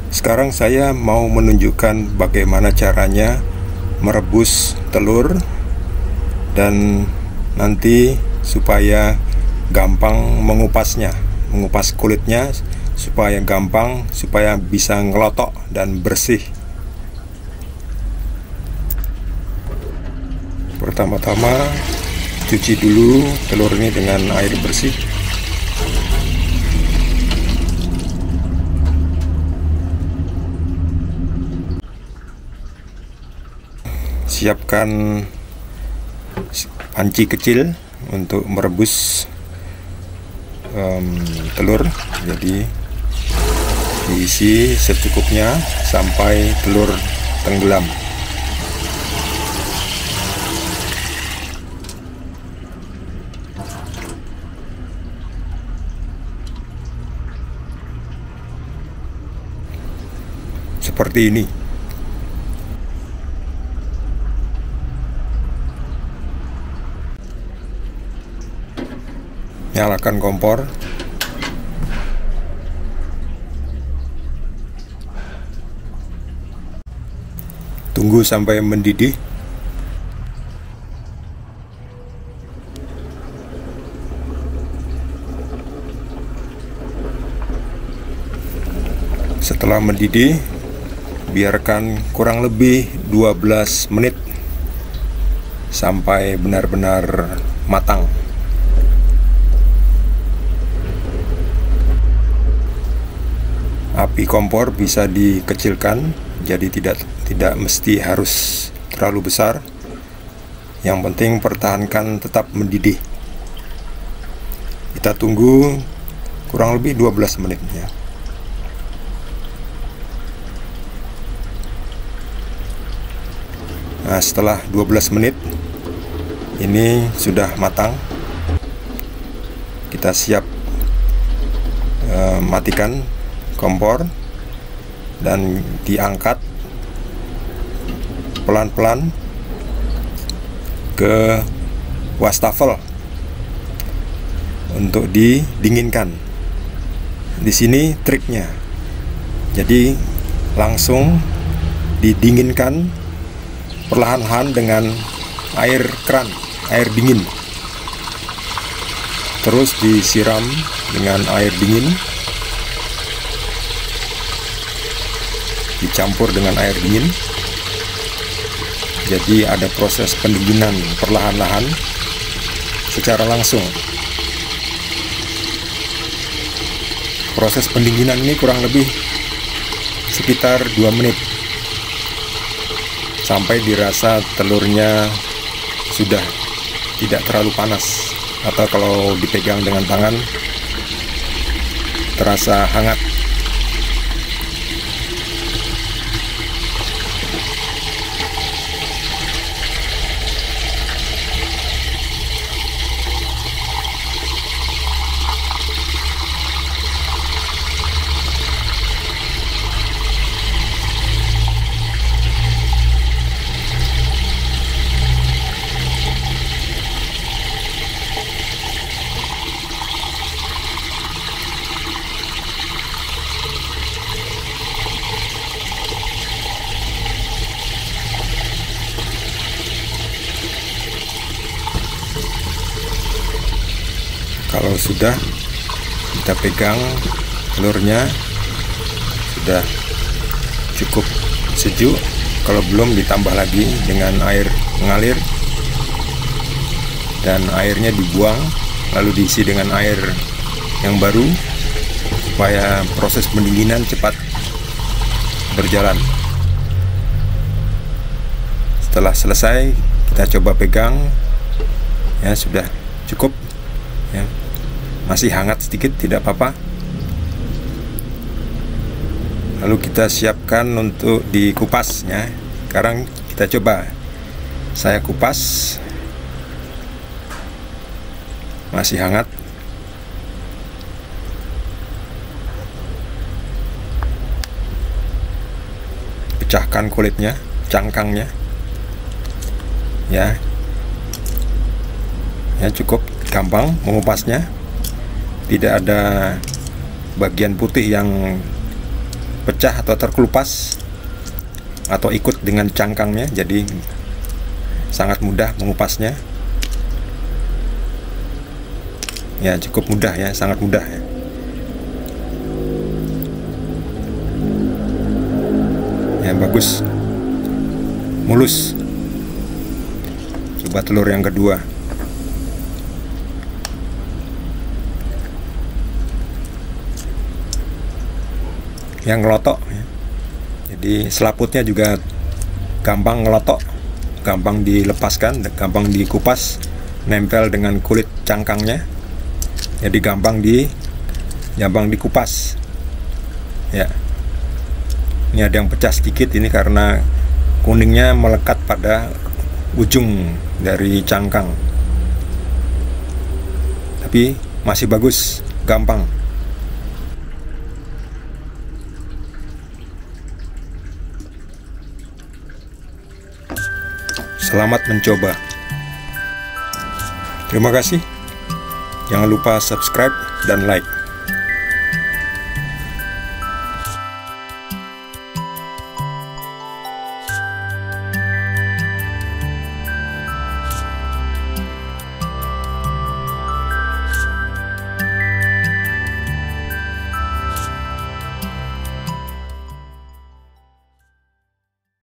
Sekarang saya mau menunjukkan bagaimana caranya merebus telur dan nanti supaya gampang mengupasnya, mengupas kulitnya supaya gampang, supaya bisa ngelotok dan bersih. Pertama-tama cuci dulu telur ini dengan air bersih. Siapkan panci kecil untuk merebus telur. Jadi diisi secukupnya sampai telur tenggelam. Seperti ini. Nyalakan kompor. Tunggu sampai mendidih. Setelah mendidih, biarkan kurang lebih 12 menit sampai benar-benar matang. Api kompor bisa dikecilkan, jadi tidak mesti harus terlalu besar. Yang penting pertahankan tetap mendidih. Kita tunggu kurang lebih 12 menit ya. Nah, setelah 12 menit ini sudah matang. Kita siap matikan kompor dan diangkat pelan-pelan ke wastafel untuk didinginkan. Di sini triknya. Jadi langsung didinginkan perlahan-lahan dengan air keran, air dingin. Terus disiram dengan air dingin. Dicampur dengan air dingin, jadi ada proses pendinginan perlahan-lahan secara langsung. Proses pendinginan ini kurang lebih sekitar 2 menit sampai dirasa telurnya sudah tidak terlalu panas, atau kalau dipegang dengan tangan terasa hangat. Kalau sudah kita pegang telurnya sudah cukup sejuk. Kalau belum, ditambah lagi dengan air mengalir dan airnya dibuang, lalu diisi dengan air yang baru supaya proses pendinginan cepat berjalan. Setelah selesai, kita coba pegang, ya sudah cukup ya. Masih hangat sedikit, tidak apa-apa. Lalu kita siapkan untuk dikupas ya. Sekarang kita coba. Saya kupas. Masih hangat. Pecahkan kulitnya, cangkangnya. Ya. Ya, cukup gampang mengupasnya. Tidak ada bagian putih yang pecah atau terkelupas atau ikut dengan cangkangnya, jadi sangat mudah mengupasnya. Ya, cukup mudah ya, sangat mudah ya. Ya, bagus, mulus. Coba telur yang kedua. Yang ngelotok ya. Jadi selaputnya juga gampang ngelotok, gampang dilepaskan, gampang dikupas, nempel dengan kulit cangkangnya. Jadi gampang dikupas. Ya. Ini ada yang pecah sedikit, ini karena kuningnya melekat pada ujung dari cangkang. Tapi masih bagus, gampang. Selamat mencoba. Terima kasih. Jangan lupa subscribe dan like.